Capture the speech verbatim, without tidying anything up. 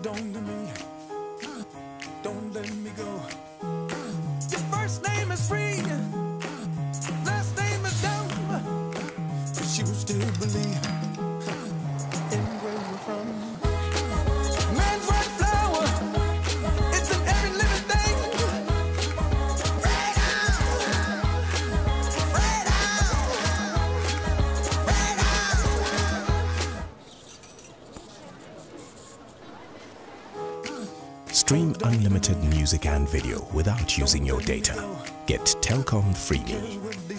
hold on to me. Don't let me go. Your first name is free, last name is dumb, but you still believe in where you're from. Man's white flower, it's in every living thing. Stream unlimited music and video without using your data. Get Telkom Freebie.